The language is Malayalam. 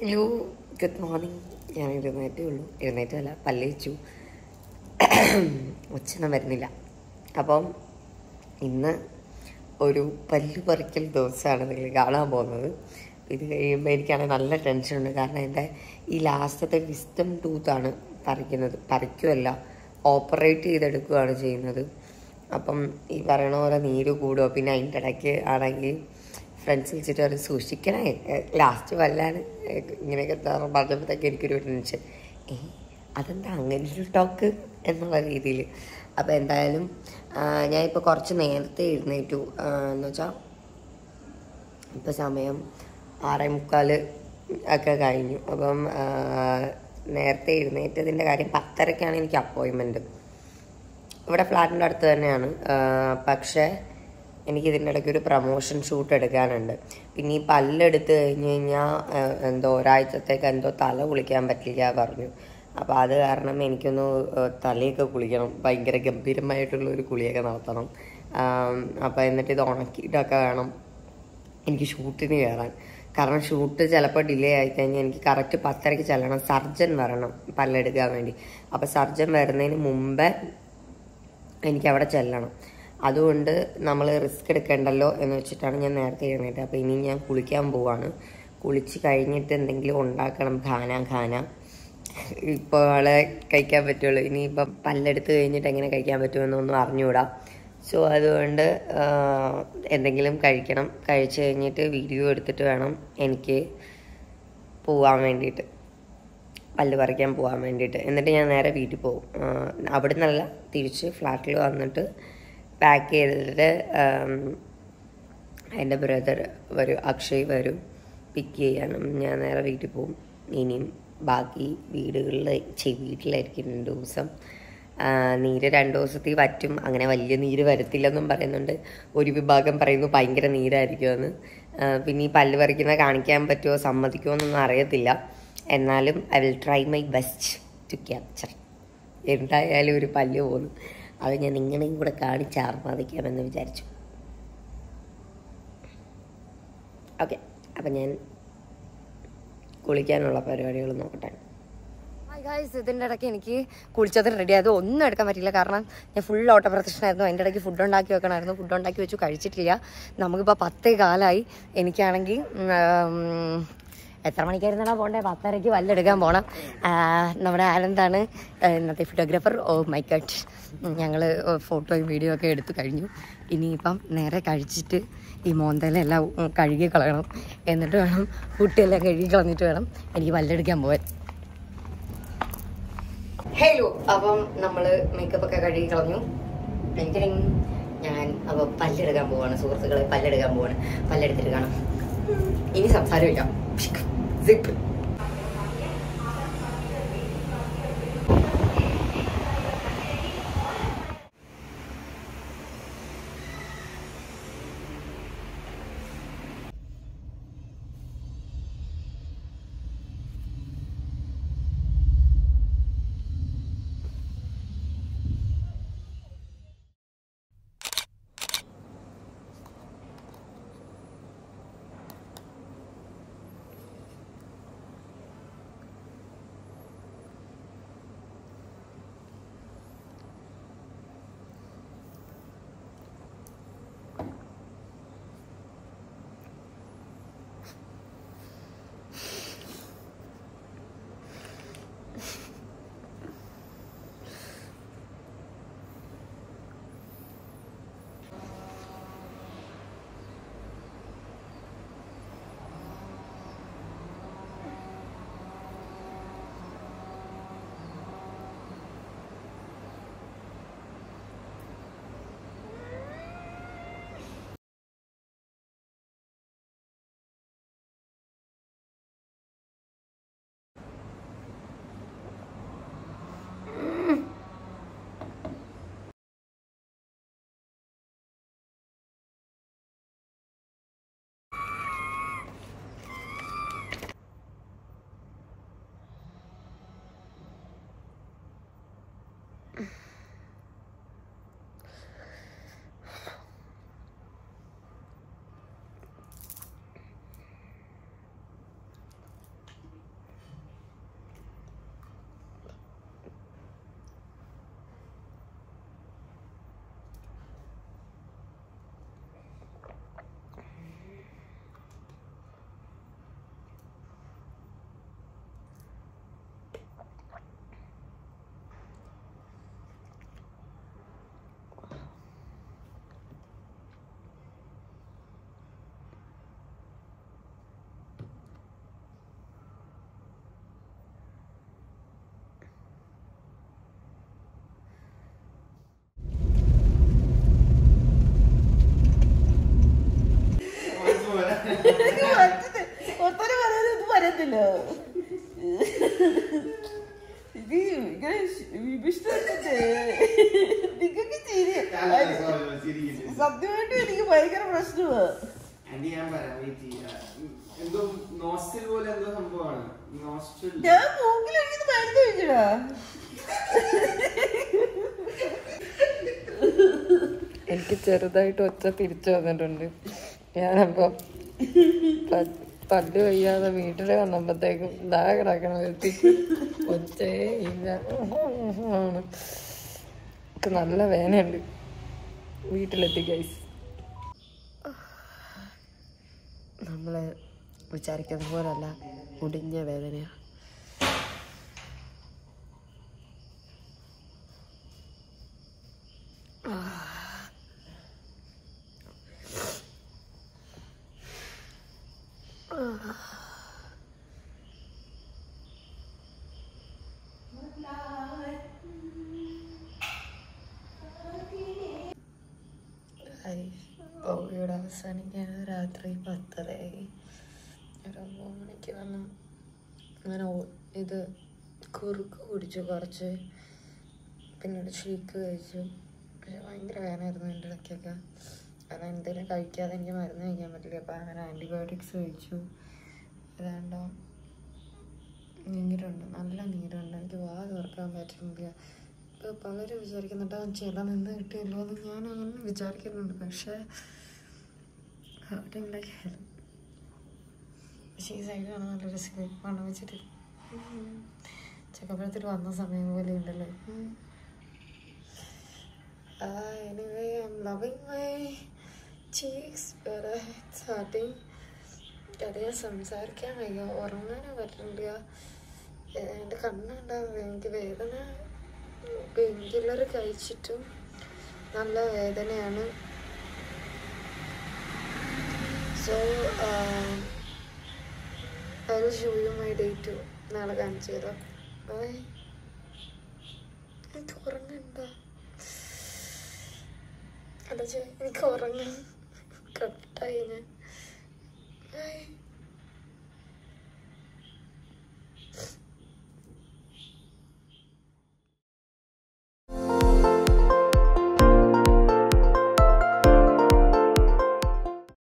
Hello, good morning. ഞാൻ എഴുന്നേറ്റേ ഉള്ളൂ. എഴുന്നേറ്റല്ല, പല്ല് വെച്ചു. ഒച്ചയൊന്നും വരുന്നില്ല. അപ്പം ഇന്ന് ഒരു പല്ല് പറിക്കൽ ദിവസമാണ് നിങ്ങൾ കാണാൻ പോകുന്നത്. ഇത് കഴിയുമ്പോൾ എനിക്കാണെങ്കിൽ നല്ല ടെൻഷനുണ്ട്. കാരണം എൻ്റെ ഈ ലാസ്റ്റത്തെ വിസ്റ്റം ടൂത്താണ് പറിക്കുമല്ല, ഓപ്പറേറ്റ് ചെയ്തെടുക്കുകയാണ് ചെയ്യുന്നത്. അപ്പം ഈ പറയണ പോലെ നീര് കൂടുമോ. പിന്നെ അതിൻ്റെ ഇടയ്ക്ക് ആണെങ്കിൽ ഫ്രണ്ട്സ് വിളിച്ചിട്ട് അവർ സൂക്ഷിക്കണേ, ലാസ്റ്റ് വല്ലാണ് ഇങ്ങനെയൊക്കെ പറഞ്ഞപ്പോഴത്തേക്ക് എനിക്കൊരു ടെൻഷൻ. അതെന്താ അങ്ങനെ ഒരു ടോക്ക് എന്നുള്ള രീതിയിൽ. അപ്പോൾ എന്തായാലും ഞാനിപ്പോൾ കുറച്ച് നേരത്തെ എഴുന്നേറ്റു. എന്ന് വെച്ചാൽ ഇപ്പോൾ സമയം 6:45 ഒക്കെ കഴിഞ്ഞു. അപ്പം നേരത്തെ എഴുന്നേറ്റതിൻ്റെ കാര്യം 10:30-ക്കാണ് എനിക്ക് അപ്പോയിൻമെൻറ്റ്. ഇവിടെ ഫ്ലാറ്റിൻ്റെ അടുത്ത് തന്നെയാണ്. പക്ഷേ എനിക്കിതിൻ്റെ ഇടയ്ക്ക് ഒരു പ്രമോഷൻ ഷൂട്ട് എടുക്കാനുണ്ട്. പിന്നെ ഈ പല്ലെടുത്ത് കഴിഞ്ഞ് കഴിഞ്ഞാൽ എന്തോ ഒരാഴ്ചത്തേക്ക് എന്തോ തല കുളിക്കാൻ പറ്റില്ല പറഞ്ഞു. അപ്പോൾ അത് കാരണം എനിക്കൊന്ന് തലയൊക്കെ കുളിക്കണം. ഭയങ്കര ഗംഭീരമായിട്ടുള്ളൊരു കുളിയൊക്കെ നടത്തണം. അപ്പോൾ എന്നിട്ട് ഇത് ഉണക്കിയിട്ടൊക്കെ വേണം എനിക്ക് ഷൂട്ടിന് കയറാൻ. കാരണം ഷൂട്ട് ചിലപ്പോൾ ഡിലേ ആയിക്കഴിഞ്ഞാൽ എനിക്ക് കറക്റ്റ് 10:30-ക്ക് ചെല്ലണം. സർജൻ വരണം പല്ലെടുക്കാൻ വേണ്ടി. അപ്പോൾ സർജൻ വരുന്നതിന് മുമ്പേ എനിക്കവിടെ ചെല്ലണം. അതുകൊണ്ട് നമ്മൾ റിസ്ക് എടുക്കേണ്ടല്ലോ എന്ന് വെച്ചിട്ടാണ് ഞാൻ നേരത്തെ എഴുന്നേറ്റത്. അപ്പോൾ ഇനി ഞാൻ കുളിക്കാൻ പോവാണ്. കുളിച്ച് കഴിഞ്ഞിട്ട് എന്തെങ്കിലും ഉണ്ടാക്കണം. ഖാന ഇപ്പോൾ ആളെ കഴിക്കാൻ പറ്റുള്ളൂ. ഇനിയിപ്പം പല്ലെടുത്ത് കഴിഞ്ഞിട്ട് എങ്ങനെ കഴിക്കാൻ പറ്റുമെന്നൊന്നും അറിഞ്ഞുകൂടാ. സോ അതുകൊണ്ട് എന്തെങ്കിലും കഴിക്കണം. കഴിച്ച് കഴിഞ്ഞിട്ട് വീഡിയോ എടുത്തിട്ട് വേണം എനിക്ക് പോവാൻ വേണ്ടിയിട്ട്, പല്ല് പറിക്കാൻ പോകാൻ വേണ്ടിയിട്ട്. എന്നിട്ട് ഞാൻ നേരെ വീട്ടിൽ പോകും. അവിടെ നിന്നല്ല, തിരിച്ച് ഫ്ലാറ്റിൽ വന്നിട്ട് പാക്ക് ചെയ്തിട്ട് എൻ്റെ ബ്രദർ വരും, അക്ഷയ് വരും പിക്ക് ചെയ്യാനും. ഞാൻ നേരെ വീട്ടിൽ പോകും. ഇനിയും ബാക്കി വീട്ടിലായിരിക്കും 2 ദിവസം. നീര് 2 ദിവസത്തിൽ പറ്റും. അങ്ങനെ വലിയ നീര് വരത്തില്ലെന്നും പറയുന്നുണ്ട്. ഒരു വിഭാഗം പറയുന്നു ഭയങ്കര നീരായിരിക്കുമെന്ന്. പിന്നെ ഈ പല്ല് പറിക്കുന്ന കാണിക്കാൻ പറ്റുമോ, സമ്മതിക്കുമോ എന്നൊന്നും അറിയത്തില്ല. എന്നാലും I will try my best to capture. എന്തായാലും ഒരു പല്ല് പോകുന്നു, അത് ഞാൻ നിങ്ങളെയും കൂടെ കാണിച്ച് ആർമാദിക്കാമെന്ന് വിചാരിച്ചു. ഓക്കെ, അപ്പം ഞാൻ കുളിക്കാനുള്ള പരിപാടികൾ നോക്കട്ടെ. ഹായ് ഗായ്സ്, ഇതിൻ്റെ ഇടയ്ക്ക് എനിക്ക് കുളിച്ചത് റെഡി ആയത് ഒന്നും എടുക്കാൻ പറ്റില്ല. കാരണം ഞാൻ ഫുൾ ഓട്ടപ്രദർശനമായിരുന്നു. അതിൻ്റെ ഇടയ്ക്ക് ഫുഡ് ഉണ്ടാക്കി വെക്കണമായിരുന്നു. ഫുഡ് ഉണ്ടാക്കി വെച്ചു, കഴിച്ചിട്ടില്ല. നമുക്കിപ്പോൾ 10:15. എനിക്കാണെങ്കിൽ എത്ര മണിക്കായിരുന്നാ പോകണ്ടേ? 10:30-ക്ക് പല്ലെടുക്കാൻ പോകണം. നമ്മുടെ ആനന്ദാണ് ഇന്നത്തെ ഫോട്ടോഗ്രാഫർ. ഓ മൈ ഗോഡ്, ഞങ്ങൾ ഫോട്ടോയും വീഡിയോ ഒക്കെ എടുത്തു കഴിഞ്ഞു. ഇനിയിപ്പം നേരെ കഴിച്ചിട്ട് ഈ മോന്തയിലെല്ലാം കഴുകി കളയണം. എന്നിട്ട് വേണം, കുട്ടിയെല്ലാം കഴുകി കളഞ്ഞിട്ട് വേണം എനിക്ക് പല്ലെടുക്കാൻ പോകാൻ. ഹലോ, അപ്പം നമ്മൾ മേക്കപ്പ് ഒക്കെ കഴുകി കളഞ്ഞു. ഞാൻ അപ്പോൾ പല്ലെടുക്കാൻ പോവാണ് സുഹൃത്തുക്കളെ. പല്ലെടുക്കാൻ പോവാണ്. പല്ലെടുത്തിട്ട് കാണാം. ഇനി സംസാരമില്ല. സിപ്പ്. പറ്റില്ല. ഇത് ഇങ്ങനെ വിഭീഷണന്റെ നിങ്ങൾക്ക് ചിരി സത്യമായിട്ടും എനിക്ക് ഭയങ്കര പ്രശ്നമാണ്. ഞാൻ മൂക്കിലെഴുതി മരുന്ന് കഴിച്ചടാ. എനിക്ക് ചെറുതായിട്ട് ഒച്ച തിരിച്ചു വന്നിട്ടുണ്ട്. ഞാനപ്പോ പല്ല് വയ്യാതെ വീട്ടിൽ വന്നപ്പോഴത്തേക്കും ഇതാ കിടക്കണം ഒച്ചേ ഇല്ല. നല്ല വേദനയുണ്ട്. വീട്ടിലെത്തി ഗൈസ്. നമ്മള് വിചാരിക്കുന്ന പോലല്ല, മുടിഞ്ഞ വേദനയാണ്. ഇവിടെ അവസാനിക്കാൻ രാത്രി 10:30. ഒരു 9 മണിക്ക് വന്നു. അങ്ങനെ ഇത് കുറുക്ക് കുടിച്ചു കുറച്ച്, പിന്നീട് ഷേക്ക് കഴിച്ചു. പക്ഷെ ഭയങ്കര വേദനയായിരുന്നു എൻ്റെ ഇടയ്ക്കൊക്കെ. കാരണം എന്തെങ്കിലും കഴിക്കാതെ എനിക്ക് മരുന്ന് കഴിക്കാൻ പറ്റില്ല. അപ്പം അങ്ങനെ ആൻറ്റിബയോട്ടിക്സ് കഴിച്ചു. ഏതാണ്ടോ നീരുണ്ട്, നല്ല നീരുണ്ട്. എനിക്ക് വാ തുറക്കാൻ പറ്റുന്നില്ല. ഇപ്പോൾ പലരും വിചാരിക്കുന്നുണ്ട് ചില നിന്ന് കിട്ടിയല്ലോ എന്ന്. ഞാൻ അങ്ങനെ വിചാരിക്കുന്നുണ്ട്. പക്ഷേ പക്ഷേ ഈ സൈഡ് കാണാൻ നല്ലൊരു സ്ലീപ്പാണ് വെച്ചിട്ട് ചക്കപ്പഴത്തിൽ വന്ന സമയം പോലെ ഉണ്ടല്ലോ. Anyway, I'm loving my cheeks, but it's hurting. ഞാൻ സംസാരിക്കാൻ വയ്യ, ഉറങ്ങാനോ പറ്റില്ല. എൻ്റെ കണ്ണുണ്ടാവില്ല. എനിക്ക് വേദന. പെയിൻ കില്ലർ കഴിച്ചിട്ടും നല്ല വേദനയാണ്. So I will show you my day too. നാളെ കാണിച്ചു തരാം. ബൈ. എനിക്ക് ഉറങ്ങണ്ട. അല്ല എനിക്ക് ഉറങ്ങാൻ കട്ടായി ഞാൻ.